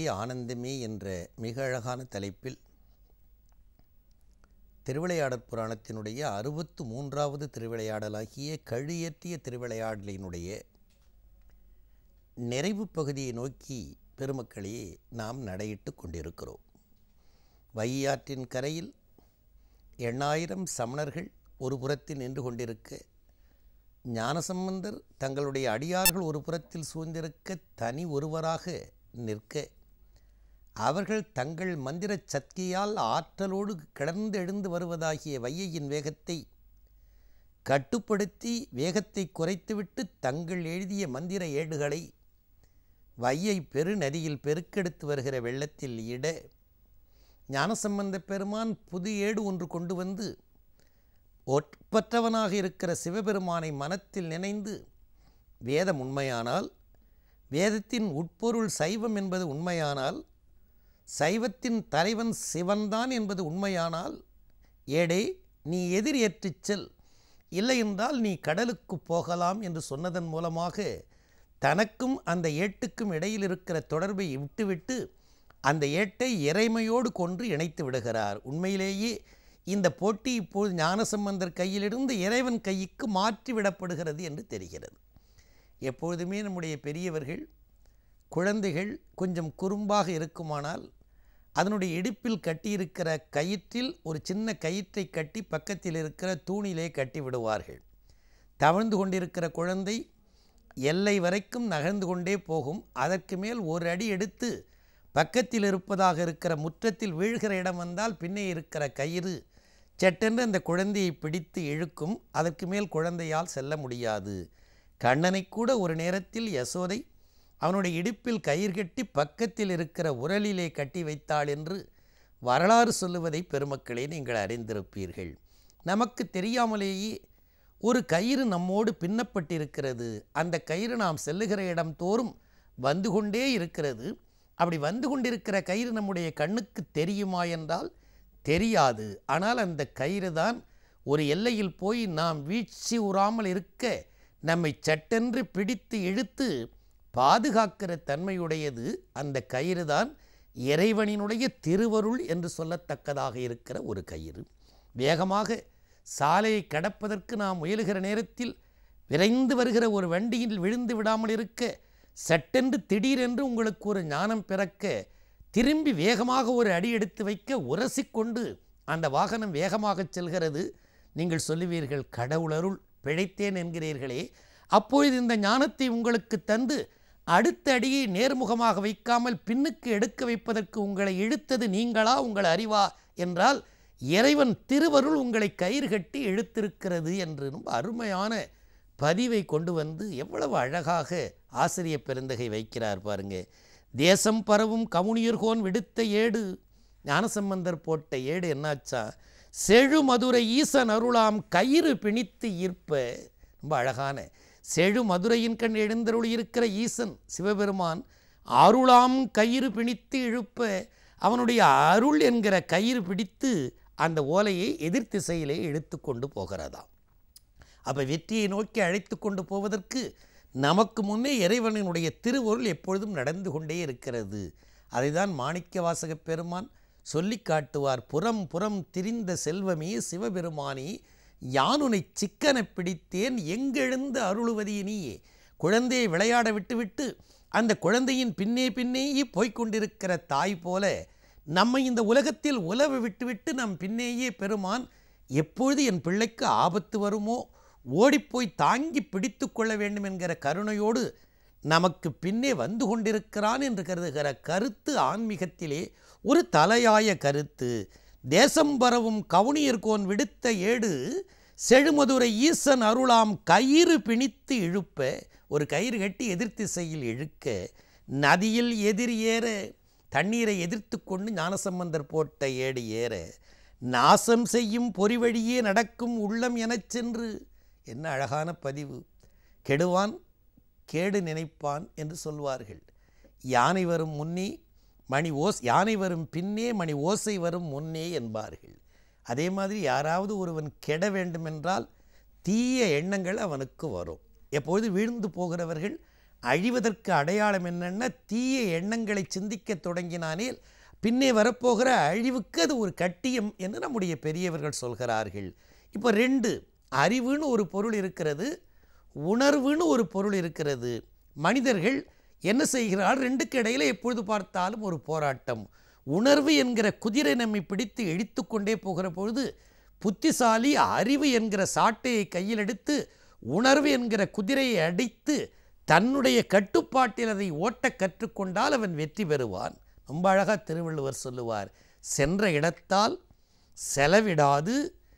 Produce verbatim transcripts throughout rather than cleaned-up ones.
ஆனந்தமே என்ற மிக அழகான தலைப்பில் திருவிளையாடற் புராணத்தினுடைய அறுபத்து மூன்றாவது திருவிளையாடலாகிய கழியேற்றிய திருவிளையாடலினுடைய நிறைவு பகுதியை நோக்கி பெருமக்களே நாம் நடையிட்டு கொண்டிருக்கிறோம். வையாற்றின் கரையில் எண்ணாயிரம் சமணர்கள் ஒரு புறத்தில் நின்று கொண்டிருக்க, ஞானசம்பந்தர் தங்களுடைய அடியார்கள் ஒரு புறத்தில் சூழ்ந்திருக்க தனி ஒருவராக நிற்க, அவர்கள் தங்கள் மந்திர சக்தியால் ஆற்றலோடு கிளர்ந்து எழுந்து வருவதாகிய வையையின் வேகத்தை கட்டுப்படுத்தி வேகத்தை குறைத்துவிட்டு தங்கள் எழுதிய மந்திர ஏடுகளை வையை பெருநதியில் பெருக்கெடுத்து வருகிற வெள்ளத்தில் இட, ஞானசம்பந்த பெருமான் புது ஏடு ஒன்று கொண்டு வந்து ஒப்பற்றவனாக இருக்கிற சிவபெருமானை மனத்தில் நினைந்து, வேதம் உண்மையானால், வேதத்தின் உட்பொருள் சைவம் என்பது உண்மையானால், சைவத்தின் தலைவன் சிவன்தான் என்பது உண்மையானால், ஏடே நீ எதிர் ஏற்றிச் செல், இல்லையென்றால் நீ கடலுக்கு போகலாம் என்று சொன்னதன் மூலமாக தனக்கும் அந்த ஏட்டுக்கும் இடையில் இருக்கிற தொடர்பை விட்டுவிட்டு அந்த ஏட்டை இறைமையோடு கொன்று இணைத்து விடுகிறார். உண்மையிலேயே இந்த போட்டி இப்போது ஞானசம்பந்தர் கையிலிருந்து இறைவன் கைக்கு மாற்றிவிடப்படுகிறது என்று தெரிகிறது. எப்பொழுதுமே நம்முடைய பெரியவர்கள் குழந்தைகள் கொஞ்சம் குறும்பாக இருக்குமானால் அதனுடைய இடுப்பில் கட்டியிருக்கிற கயிற்றில் ஒரு சின்ன கயிற்றை கட்டி பக்கத்தில் இருக்கிற தூணிலே கட்டி விடுவார்கள். தவழ்ந்து கொண்டிருக்கிற குழந்தை எல்லை வரைக்கும் நகர்ந்து கொண்டே போகும். அதற்கு மேல் ஒரு அடி எடுத்து பக்கத்தில் இருப்பதாக இருக்கிற முற்றத்தில் வீழ்கிற இடம் வந்தால் பின்னே இருக்கிற கயிறு சட்டென்று அந்த குழந்தையை பிடித்து இழுக்கும். அதற்கு மேல் குழந்தையால் செல்ல முடியாது. கண்ணனை கூட ஒரு நேரத்தில் யசோதை அவனுடைய இடுப்பில் கயிறு கட்டி பக்கத்தில் இருக்கிற உரலிலே கட்டி வைத்தாள் என்று வரலாறு சொல்லுவதை பெருமக்களே நீங்கள் அறிந்திருப்பீர்கள். நமக்கு தெரியாமலேயே ஒரு கயிறு நம்மோடு பின்னப்பட்டிருக்கிறது. அந்த கயிறு நாம் செல்லுகிற இடம் தோறும் வந்து கொண்டே இருக்கிறது. அப்படி வந்து கொண்டிருக்கிற கயிறு நம்முடைய கண்ணுக்கு தெரியுமா என்றால் தெரியாது. ஆனால் அந்த கயிறு தான் ஒரு எல்லையில் போய் நாம் வீழ்ச்சி உறாமல் இருக்க நம்மை சட்டென்று பிடித்து இழுத்து பாதுகாக்கிற தன்மையுடையது. அந்த கயிறு தான் இறைவனினுடைய திருவருள் என்று சொல்லத்தக்கதாக இருக்கிற ஒரு கயிறு. வேகமாக சாலையை கடப்பதற்கு நாம் முயலுகிற நேரத்தில் விரைந்து வருகிற ஒரு வண்டியில் விழுந்து விடாமல் இருக்க, சட்டென்று திடீரென்று உங்களுக்கு ஒரு ஞானம் பிறக்க, திரும்பி வேகமாக ஒரு அடி எடுத்து வைக்க உரசிக்கொண்டு அந்த வாகனம் வேகமாக செல்கிறது. நீங்கள் சொல்லுவீர்கள், கடவுளருள், பிழைத்தேன் என்கிறீர்களே. அப்பொழுது இந்த ஞானத்தை உங்களுக்கு தந்து அடுத்த அடியை நேர்முகமாக வைக்காமல் பின்னுக்கு எடுக்க வைப்பதற்கு உங்களை இழுத்தது நீங்களா, உங்கள் அறிவா என்றால் இறைவன் திருவருள் உங்களை கயிறு கட்டி இழுத்திருக்கிறது என்று ரொம்ப அருமையான பதிவை கொண்டு வந்து எவ்வளவு அழகாக ஆசிரிய பெருந்தகை வைக்கிறார் பாருங்க. தேசம் பரவும் கமுனியர்கோன் விடுத்த ஏடு, ஞானசம்பந்தர் போட்ட ஏடு என்னாச்சா, செழு மதுரை ஈசன் அருளாம் கயிறு பிணித்து ஈர்ப்ப. ரொம்ப அழகான செழு மதுரையின் கண் எழுந்தருள் இருக்கிற ஈசன் சிவபெருமான் அருளாம் கயிறு பிணித்து இழுப்ப, அவனுடைய அருள் என்கிற கயிறு பிடித்து அந்த ஓலையை எதிர் திசையிலே இழுத்து கொண்டு போகிறதாம். அப்போ வெற்றியை நோக்கி அழைத்து கொண்டு போவதற்கு நமக்கு முன்னே இறைவனினுடைய திருவருள் எப்பொழுதும் நடந்து கொண்டே இருக்கிறது. அதை தான் மாணிக்க வாசக பெருமான் சொல்லி காட்டுவார். புறம் புறம் திரிந்த செல்வமே சிவபெருமானே, யானுனை சிக்கன பிடித்தேன் எங்கெழுந்து அருளுவதியினியே. குழந்தையை விளையாட விட்டுவிட்டு அந்த குழந்தையின் பின்னே பின்னேயே போய்கொண்டிருக்கிற தாய் போல நம்மை இந்த உலகத்தில் உலவ விட்டுவிட்டு நம் பின்னேயே பெருமான் எப்பொழுது என் பிள்ளைக்கு ஆபத்து வருமோ ஓடிப்போய் தாங்கி பிடித்து கொள்ள வேண்டும் என்கிற கருணையோடு நமக்கு பின்னே வந்து கொண்டிருக்கிறான் என்று கருதுகிற கருத்து ஆன்மீகத்திலே ஒரு தலையாய கருத்து. தேசம் பரவும் கவுனியர்கோன் விடுத்த ஏடு, செழுமதுரை ஈசன் அருளாம் கயிறு பிணித்து இழுப்ப. ஒரு கயிறு கட்டி எதிர்த்திசையில் இழுக்க, நதியில் எதிர் ஏற, தண்ணீரை எதிர்த்து கொண்டு ஞானசம்பந்தர் போட்ட ஏடு ஏற, நாசம் செய்யும் பொறிவழியே நடக்கும் உள்ளம் எனச் சென்று. என்ன அழகான பதிவு. கெடுவான் கேடு நினைப்பான் என்று சொல்வார்கள். யானை வரும் முன்னே மணி ஓஸ் யானை வரும் பின்னே மணி ஓசை வரும் முன்னே என்பார்கள். அதே மாதிரி யாராவது ஒருவன் கெட வேண்டுமென்றால் தீய எண்ணங்கள் அவனுக்கு வரும். எப்பொழுது வீழ்ந்து போகிறவர்கள் அழிவதற்கு அடையாளம் என்னென்னா தீய எண்ணங்களை சிந்திக்க தொடங்கினானேல் பின்னே வரப்போகிற அழிவுக்கு அது ஒரு கட்டியம் என்று நம்முடைய பெரியவர்கள் சொல்கிறார்கள். இப்போ ரெண்டு, அறிவுன்னு ஒரு பொருள் இருக்கிறது, உணர்வுன்னு ஒரு பொருள் இருக்கிறது. மனிதர்கள் என்ன செய்கிறார்? ரெண்டுக்கு இடையில எப்பொழுது பார்த்தாலும் ஒரு போராட்டம். உணர்வு என்கிற குதிரை நம்மை பிடித்து இழுத்து கொண்டே போகிற பொழுது புத்திசாலி அறிவு என்கிற சாட்டையை கையில் எடுத்து உணர்வு என்கிற குதிரையை அடித்து தன்னுடைய கட்டுப்பாட்டில் அதை ஓட்ட கற்றுக்கொண்டால் அவன் வெற்றி பெறுவான். ரொம்ப அழகாக திருவள்ளுவர் சொல்லுவார், சென்ற இடத்தால் செலவிடாது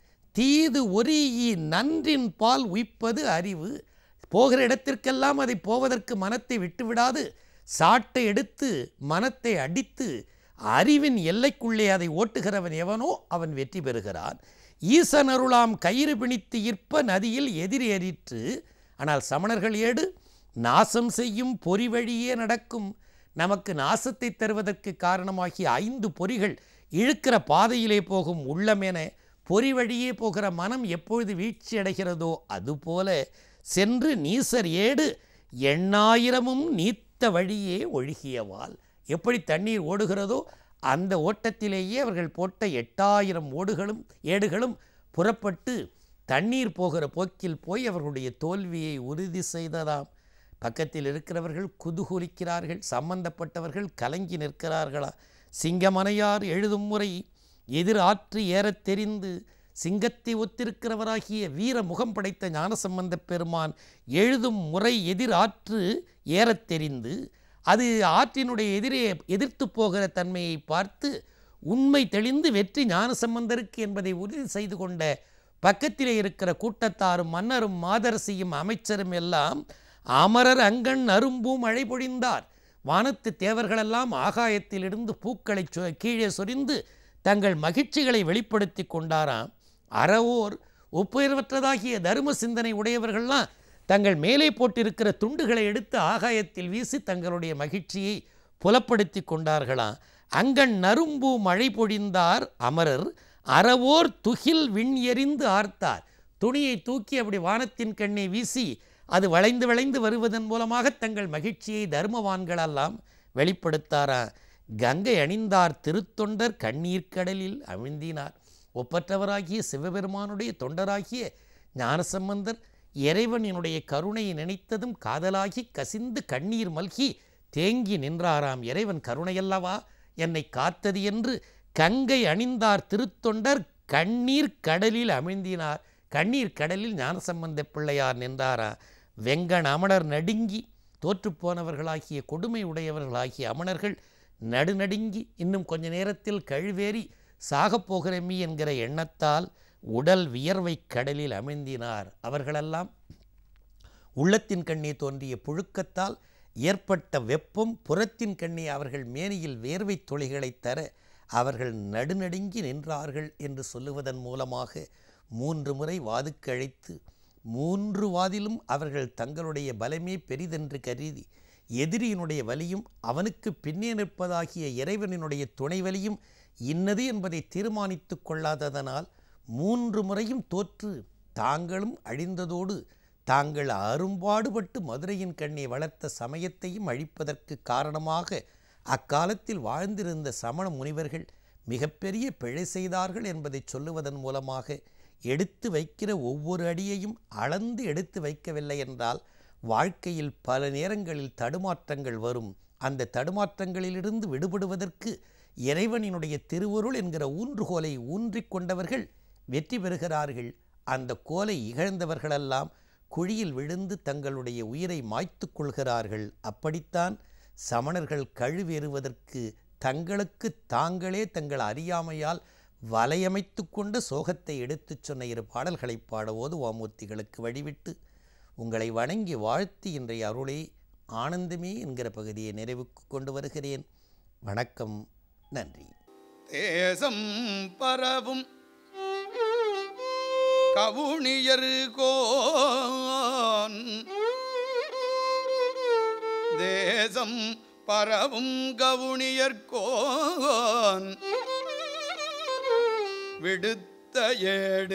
தீது ஒரீஇ நன்றின் பால் உய்ப்பது அறிவு. போகிற இடத்திற்கெல்லாம் அதை போவதற்கு மனத்தை விட்டுவிடாது சாட்டை எடுத்து மனத்தை அடித்து அறிவின் எல்லைக்குள்ளே அதை ஓட்டுகிறவன் எவனோ அவன் வெற்றி பெறுகிறான். ஈசன் அருளாம் கயிறு பிணித்து ஈர்ப்ப நதியில் எதிர் ஏறிற்று. ஆனால் சமணர்கள் ஏடு நாசம் செய்யும் பொறி வழியே நடக்கும். நமக்கு நாசத்தை தருவதற்கு காரணமாகிய ஐந்து பொறிகள் இழுக்கிற பாதையிலே போகும் உள்ளமென பொறி வழியே போகிற மனம் எப்பொழுது வீழ்ச்சி அடைகிறதோ அதுபோல சென்று நீசர் ஏடு எண்ணாயிரமும் நீத்த வழியே ஒழுகியவால். எப்படி தண்ணீர் ஓடுகிறதோ அந்த ஓட்டத்திலேயே அவர்கள் போட்ட எட்டாயிரம் ஓடுகளும் ஏடுகளும் புறப்பட்டு தண்ணீர் போகிற போக்கில் போய் அவர்களுடைய தோல்வியை உறுதி செய்ததாம். பக்கத்தில் இருக்கிறவர்கள் குதூகலிக்கிறார்கள், சம்பந்தப்பட்டவர்கள் கலங்கி நிற்கிறார்களா? சிங்கமனையார் எழுதும் முறை எதிர் ஆற்று ஏறத் தெரிந்து சிங்கத்தை ஒத்திருக்கிறவராகிய வீர முகம் படைத்த ஞானசம்பந்த பெருமான் எழுதும் முறை எதிர் ஆற்று ஏறத் தெரிந்து அது ஆற்றினுடைய எதிரே எதிர்த்து போகிற தன்மையை பார்த்து உண்மை தெளிந்து வெற்றி ஞானசம்பந்தருக்கு என்பதை உறுதி செய்து கொண்ட பக்கத்திலே இருக்கிற கூட்டத்தாரும் மன்னரும் மாதரசியும் அமைச்சரும் எல்லாம் அமரர் அங்கண் அரும்பூம் மழை பொழிந்தார். வானத்து தேவர்களெல்லாம் ஆகாயத்திலிருந்து பூக்களை கீழே சொரிந்து தங்கள் மகிழ்ச்சிகளை வெளிப்படுத்தி கொண்டாராம். அறவோர் ஒப்புயர்வற்றதாகிய தர்ம சிந்தனை உடையவர்கள்லாம் தங்கள் மேலே போட்டிருக்கிற துண்டுகளை எடுத்து ஆகாயத்தில் வீசி தங்களுடைய மகிழ்ச்சியை புலப்படுத்தி கொண்டார்களாம். அங்கண் நரும்பு மழை பொழிந்தார் அமரர் அறவோர் துகில் விண் எறிந்து ஆர்த்தார். துணியை தூக்கி அப்படி வானத்தின் கண்ணை வீசி அது வளைந்து வளைந்து வருவதன் மூலமாக தங்கள் மகிழ்ச்சியை தர்மவான்களெல்லாம் வெளிப்படுத்தாரா. கங்கை அணிந்தார் திருத்தொண்டர் கண்ணீர் கடலில் அமிழ்ந்தினார். ஒப்பற்றவராகிய சிவபெருமானுடைய தொண்டராகிய ஞானசம்பந்தர் இறைவனினுடைய கருணையை நினைத்ததும் காதலாகி கசிந்து கண்ணீர் மல்கி தேங்கி நின்றாராம். இறைவன் கருணையல்லவா என்னை காத்தது என்று கங்கை அணிந்தார் திருத்தொண்டர் கண்ணீர் கடலில் அமிழ்ந்தினார். கண்ணீர் கடலில் ஞானசம்பந்த பிள்ளையார் நின்றாரா. வெங்கண் அமணர் நடுங்கி தோற்றுப்போனவர்களாகிய கொடுமை உடையவர்களாகிய அமணர்கள் நடுநடுங்கி இன்னும் கொஞ்ச நேரத்தில் கழுவேறி சாகப்போகிறமி என்கிற எண்ணத்தால் உடல் வியர்வை கடலில் அமிழ்ந்தினார். அவர்களெல்லாம் உள்ளத்தின் கண்ணே தோன்றிய புழுக்கத்தால் ஏற்பட்ட வெப்பம் புறத்தின் கண்ணே அவர்கள் மேனியில் வேர்வை துளிகளை தர அவர்கள் நடுநடுங்கி நின்றார்கள் என்று சொல்லுவதன் மூலமாக மூன்று முறை வாதுக்கு அழைத்து மூன்று வாதிலும் அவர்கள் தங்களுடைய பலமே பெரிதென்று கருதி எதிரியினுடைய வலியும் அவனுக்கு பின்னே நிற்பதாகிய இறைவனினுடைய துணைவலியும் இன்னது என்பதை தீர்மானித்து கொள்ளாததனால் மூன்று முறையும் தோற்று தாங்களும் அழிந்ததோடு தாங்கள் அரும்பாடுபட்டு மதுரையின் கண்ணை வளர்த்த சமயத்தையும் அழிப்பதற்கு காரணமாக அக்காலத்தில் வாழ்ந்திருந்த சமண முனிவர்கள் மிகப்பெரிய பிழை செய்தார்கள் என்பதை சொல்லுவதன் மூலமாக எடுத்து வைக்கிற ஒவ்வொரு அடியையும் அளந்து எடுத்து வைக்கவில்லை என்றால் வாழ்க்கையில் பல நேரங்களில் தடுமாற்றங்கள் வரும். அந்த தடுமாற்றங்களிலிருந்து விடுபடுவதற்கு இறைவனினுடைய திருவருள் என்கிற ஊன்றுகோலை ஊன்றிக் கொண்டவர்கள் வெற்றி பெறுகிறார்கள். அந்த கோலை இகழ்ந்தவர்களெல்லாம் குழியில் விழுந்து தங்களுடைய உயிரை மாய்த்து கொள்கிறார்கள். அப்படித்தான் சமணர்கள் கழுவேறுவதற்கு தங்களுக்கு தாங்களே தங்கள் அறியாமையால் வலையமைத்து கொண்ட சோகத்தை எடுத்துச் சொன்ன இரு பாடல்களை பாடவோது வாமூர்த்திகளுக்கு வழிவிட்டு உங்களை வணங்கி வாழ்த்தி இன்றைய அருளே ஆனந்தமே என்கிற பகுதியை நிறைவுக்கு கொண்டு வருகிறேன். வணக்கம், நன்றி. தேசம் பரவும் கவுனியர் கோன் தேசம் பரவும் கவுனியர் கோன் விடுத்த ஏடு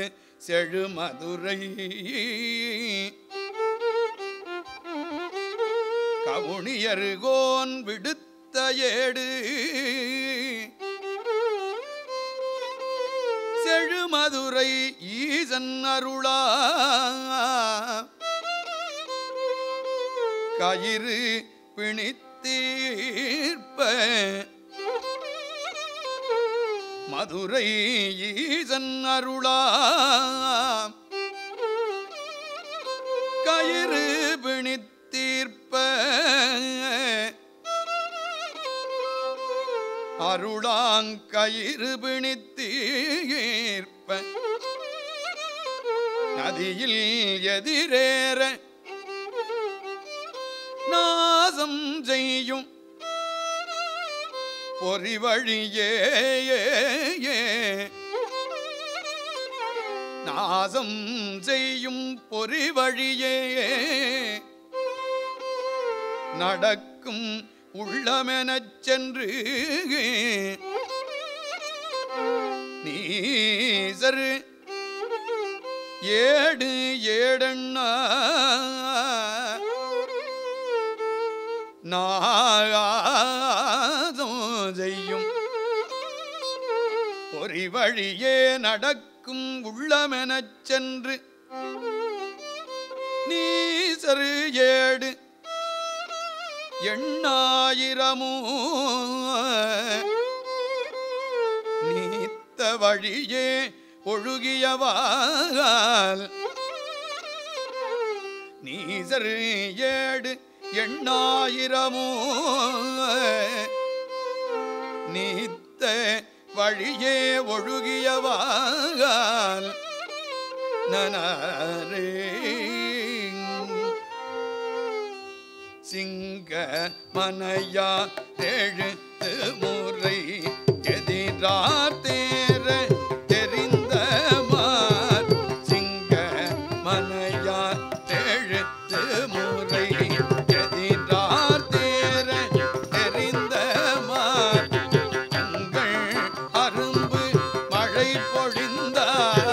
செழுமதுரை கவுனியர்கோன் விடுத்த ஏடு செழுமதுரை ஈசன் அருளா கயிறு பிணித்தீர்ப்ப மதுரை ஈசன் அருளா கயிறு பிணித்தீர்ப்ப அருளாங்கயிறு பிணித்தீர்ப்ப நதியில் எதிரேற நாசம் செய்யும் பொறிவழியே நாசம் செய்யும் பொறிவழியே நடக்கும் உள்ளமெனச் சென்று நீசர் ஏடு ஏடண்ணா நாசம் செய்யும் பொறிவழியே நடக்கும் உள்ளமெனச் சென்று நீசர் ஏடு எண்ணாயிரமோ நீத்த வழியே ஒழுகியவால் நீசர் ஏடு எண்ணாயிரமோ நீத்த வழியே ஒழுகியவால் நனரே சிங்க மனையா எழுத்து முறை எதிரார் தேர தெரிந்த மார் சிங்க மனையா எழுத்து முறை எதிரார் தேர தெரிந்த மார் உங்கள் அரும்பு மழை பொழிந்தார்